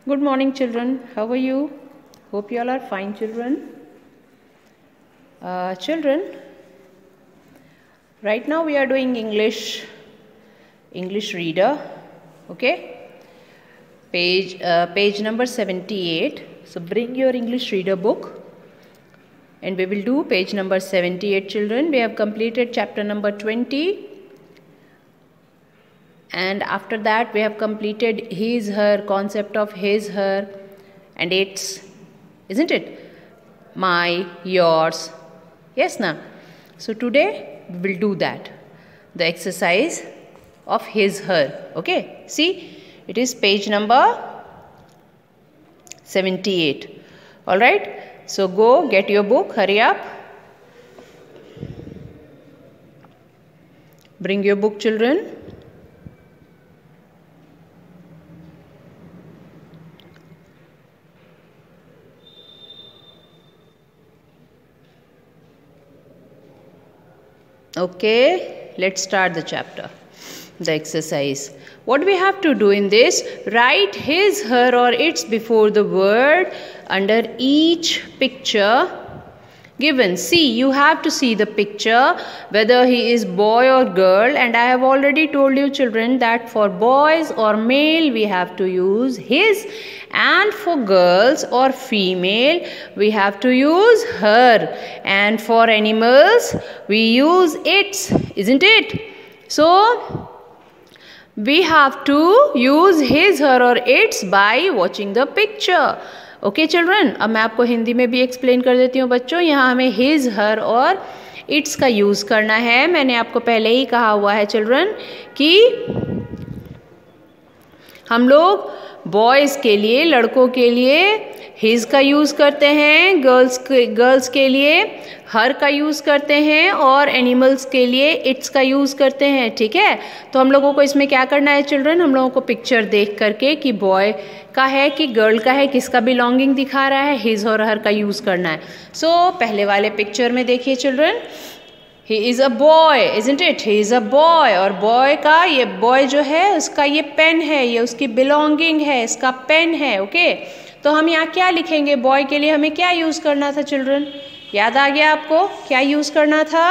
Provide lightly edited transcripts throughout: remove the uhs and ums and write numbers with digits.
Good morning, children. How are you? Hope you all are fine, children. Children, right now we are doing English reader. Okay, page number 78. So bring your English reader book, and we will do page number 78. Children, we have completed chapter number 20. And after that we have completed his, her, concept of his, her and its, isn't it? My, yours. Yes, na? So today we will do that. The exercise of his, her. Okay. See, it is page number 78. Alright. So go get your book. Hurry up. Bring your book, children. Okay, let's start the chapter, the exercise. What we have to do in this, write his, her or its before the word under each picture given. See, you have to see the picture whether he is boy or girl, and I have already told you, children, that for boys or male we have to use his, and for girls or female we have to use her, and for animals we use its, isn't it? So we have to use his, her or its by watching the picture. Okay children, अब मैं आपको हिंदी में भी explain कर देती हूँ बच्चों. यहाँ हमें हिज, हर और इट्स का यूज़ करना है. मैंने आपको पहले ही कहा हुआ है चिल्ड्रन कि हम लोग बॉयज़ के लिए, लड़कों के लिए हिज का यूज़ करते हैं, गर्ल्स के लिए हर का यूज़ करते हैं, और एनिमल्स के लिए इट्स का यूज़ करते हैं. ठीक है, तो हम लोगों को इसमें क्या करना है चिल्ड्रन, हम लोगों को पिक्चर देख करके कि बॉय का है कि गर्ल का है, किसका बिलोंगिंग दिखा रहा है, हिज और हर का यूज़ करना है. सो पहले वाले पिक्चर में देखिए children, he is a boy, isn't it, he is a boy, और बॉय का ये बॉय जो है उसका ये पेन है, ये उसकी बिलोंगिंग है, इसका पेन है. ओके, तो हम यहाँ क्या लिखेंगे, बॉय के लिए हमें क्या यूज़ करना था चिल्ड्रन, याद आ गया आपको, क्या यूज़ करना था,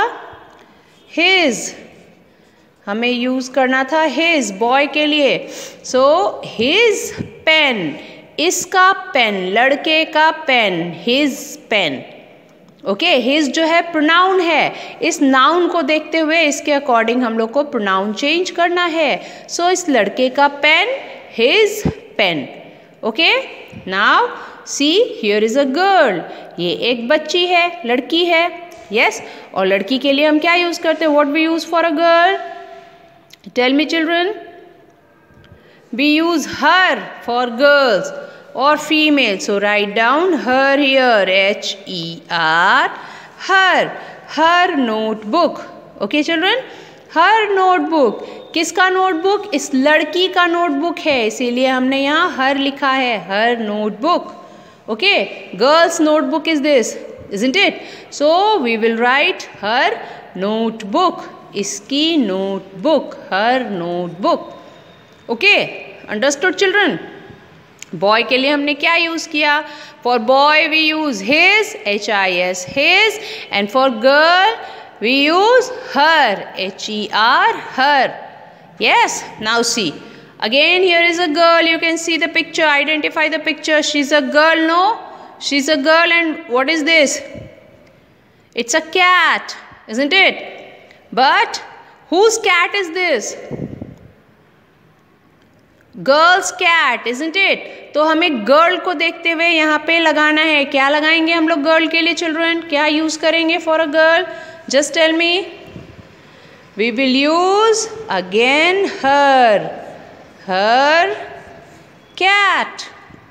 हिज, हमें यूज़ करना था हिज बॉय के लिए. सो हिज पेन, इसका पेन, लड़के का pen, his pen. Okay, his जो है प्रोनाउन है, इस नाउन को देखते हुए इसके अकॉर्डिंग हम लोग को प्रोनाउन चेंज करना है. सो इस लड़के का pen, his pen. Okay, now see here is a girl, ये एक बच्ची है, लड़की है. यस, और लड़की के लिए हम क्या यूज़ करते हैं, what we use for a girl, tell me children. We use her for girls or female. So write down her here, H-E-R, her, her notebook. Okay children, her notebook. किसका notebook, इस लड़की का notebook है, इसीलिए हमने यहाँ हर लिखा है, her notebook. Okay, girls notebook is this, isn't it? So we will write her notebook. इसकी notebook, her notebook. Okay, understood children. Boy के लिए हमने क्या यूज़ किया, for boy we use his, H-I-S, his, and for girl we use her, H-E-R, her. Yes, now see again, here is a girl, you can see the picture, identify the picture. She is a girl, no, she is a girl, and what is this, it's a cat, isn't it? But whose cat is this? Girl's cat, isn't it? तो हमें girl को देखते हुए यहाँ पे लगाना है. क्या लगाएंगे हम लोग गर्ल के लिए चिल्ड्रन, क्या यूज करेंगे for a girl, just tell me. We will use again her, her cat,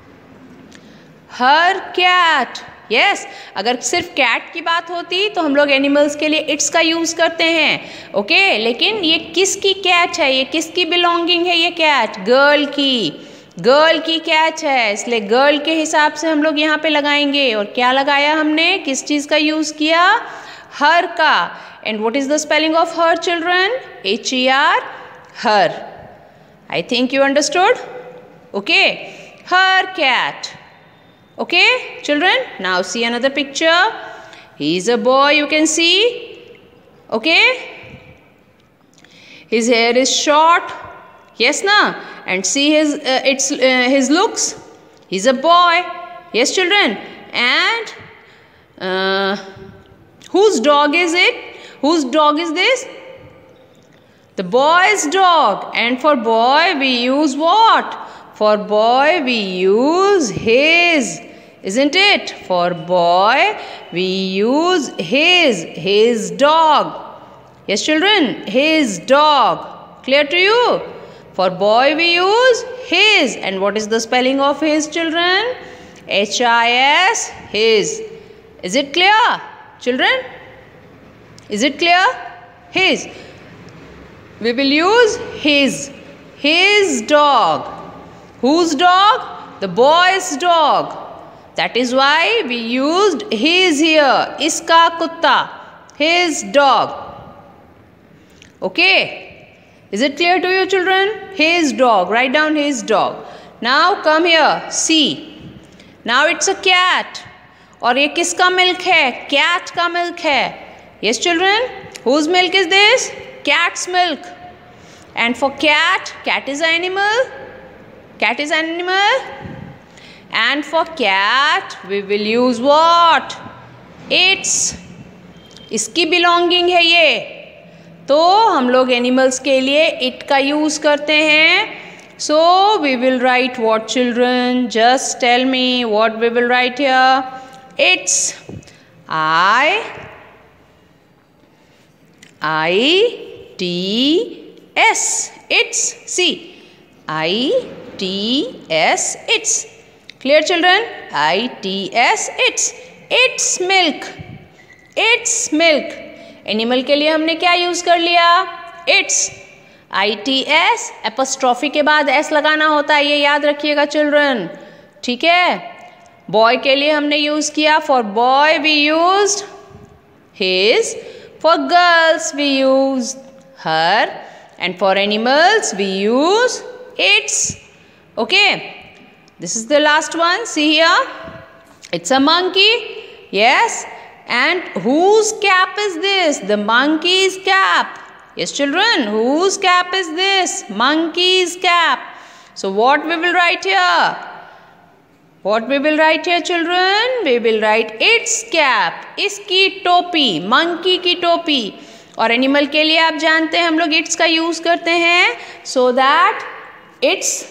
her cat. Yes, अगर सिर्फ कैट की बात होती तो हम लोग एनिमल्स के लिए इट्स का यूज़ करते हैं. ओके, लेकिन ये किसकी कैट है, ये किसकी बिलोंगिंग है, ये कैट गर्ल की कैट है, इसलिए गर्ल के हिसाब से हम लोग यहाँ पे लगाएंगे. और क्या लगाया हमने, किस चीज़ का यूज़ किया, हर का. And what is the spelling of her children, H-E-R, her. I think you understood. Okay, her cat. Okay, children, now see another picture. He is a boy, you can see. Okay, his hair is short. Yes, na? And see his looks. He's a boy. Yes, children. And whose dog is it? Whose dog is this? The boy's dog. And for boy we use what? For boy we use his. Isn't it? For boy we use his dog. Yes, children, his dog. Clear to you? For boy we use his. And what is the spelling of his, children? H-I-S, his. Is it clear, children? Is it clear? His. We will use his dog. Whose dog? The boy's dog. That is why we used his here. Iska kutta. His dog. Okay. Is it clear to you, children? His dog. Write down his dog. Now come here. See. Now it's a cat. और ये किसका milk है? Cat का milk है. Yes, children. Whose milk is this? Cat's milk. And for cat is an animal. Cat is an animal. And for cat we will use what? Its. इसकी belonging है ये. तो हम लोग animals के लिए it का use करते हैं. So we will write what, children? Just tell me what we will write here. Its. I-T-S. Its. See. I-T-S. Its. Clear, children? I-T-S. Its. Its milk. Its milk. Animal के लिए हमने क्या use कर लिया? Its. I-T-S. Apostrophe के बाद S लगाना होता है, ये याद रखिएगा, चिल्ड्रन. ठीक है. बॉय के लिए हमने यूज किया. For boy we used his. For girls we use her. And for animals we use its. Okay. This is the last one. See here. It's a monkey. Yes. And whose cap is this? The monkey's cap. Yes, children. Whose cap is this? Monkey's cap. So what we will write here? What we will write here, children? We will write its cap. इसकी टोपी. Monkey की टोपी. और animal के लिए आप जानते हैं हम लोग इट्स का यूज करते हैं. So that its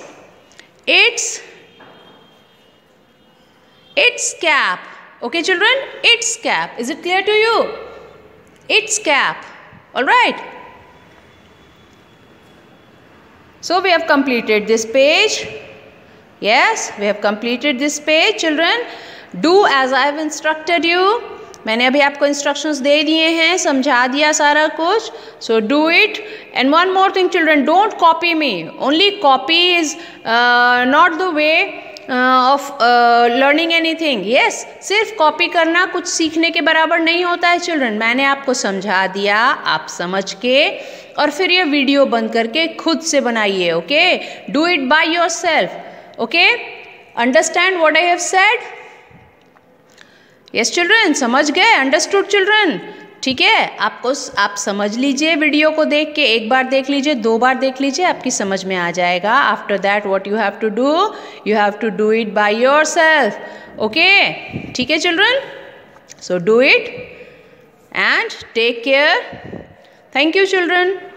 cap. Okay, children? Its cap. Is it clear to you? Its cap. All right. So we have completed this page. Yes, we have completed this page, children. Do as I have instructed you. मैंने अभी आपको instructions दे दिए हैं, समझा दिया सारा कुछ. So do it. And one more thing, children, don't copy me. Only copy is not the way of learning anything. Yes, सिर्फ कॉपी करना कुछ सीखने के बराबर नहीं होता है, children. मैंने आपको समझा दिया, आप समझ के और फिर ये वीडियो बंद करके खुद से बनाइए. Okay? Do it by yourself. Okay? Understand what I have said? Yes, children. समझ गए? Understood, children? ठीक है. आप समझ लीजिए वीडियो को देख के. एक बार देख लीजिए, 2 बार देख लीजिए, आपकी समझ में आ जाएगा. After that, what you have to do? You have to do it by yourself. Okay? ठीक है, children? So do it and take care. Thank you, children.